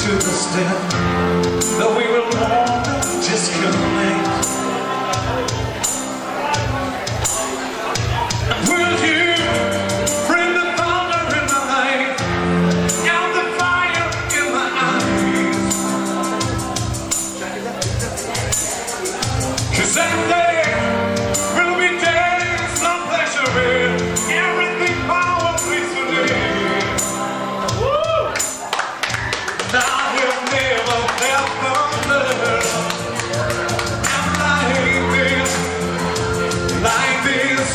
to the step that we will all disconnect. Will you bring the thunder in my life and the fire in my eyes? 'Cause that day will be days of pleasure, everything power peacefully. I have never felt the love like this.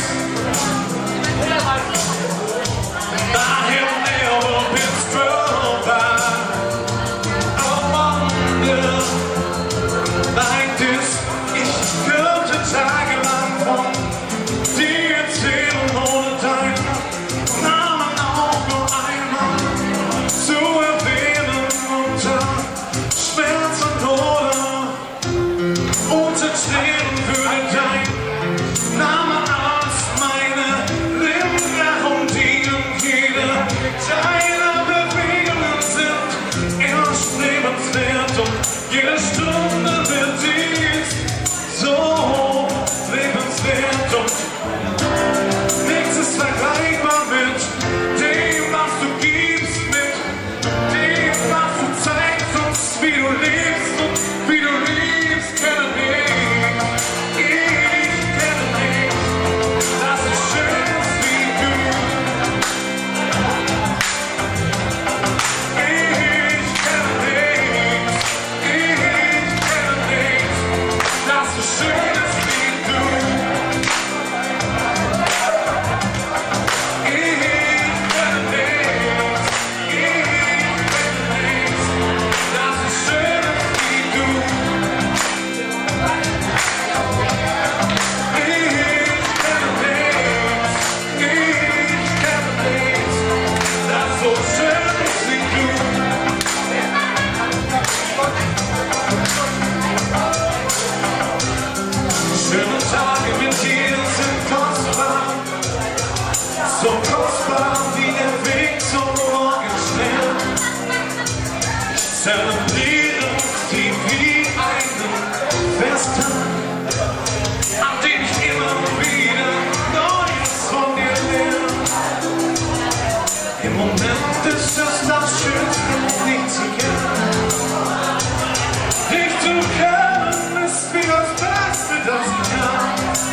I have never been struck by a wonder like this. Ich könnte tagelang von dir erzählen ohne deinen Namen auch nur einmal zu erwähnen, unter Schmerz und Oder, unter Tränen würde dein Name aus meine Lippen herumdienen. Jede deiner Bewegungen sind erst lebenswert und jede Stunde wird dies so lebenswert und nichts ist vergleichbar mit dem, was du gibst, mit dem, was du zeigst uns, wie du lebst und wie du liebst, kenne mich. Ich kenne mich, dass du schön bist wie du. Ich kenne mich, dass du schön bist wie du. Schöne Tage mit dir sind kostbar, so kostbar wie der Weg zum Morgenstern. Ich zelebriere sie wie einen Festtag, an dem ich immer wieder Neues von dir lerne. Im Moment ist es das Schönste, dich zu kennen. Dich zu kennen ist wie das Beste, das ich kann.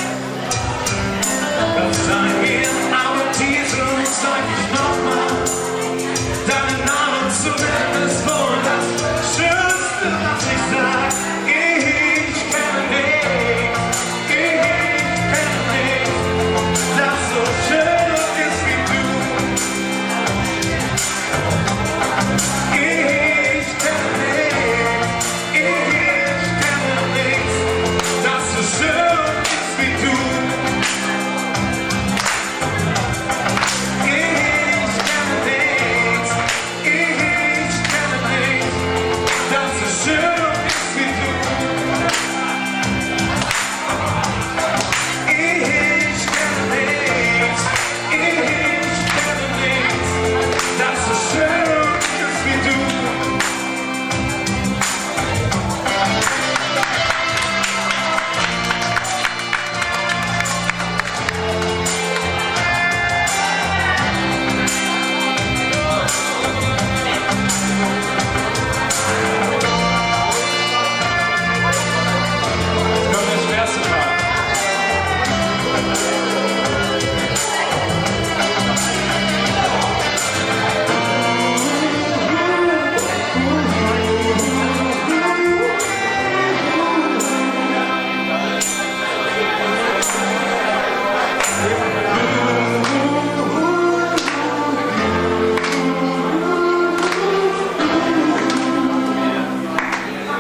Das sei mir aber diesem sag ich nochmal, deinen Namen zu nennen ist wohl das Schönste, was ich sag. Ich kenne dich, das so schön ist wie du. Ich kenne dich, das so schön ist wie du.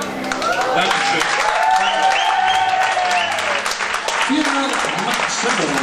Vielen Dank, Max Schindler.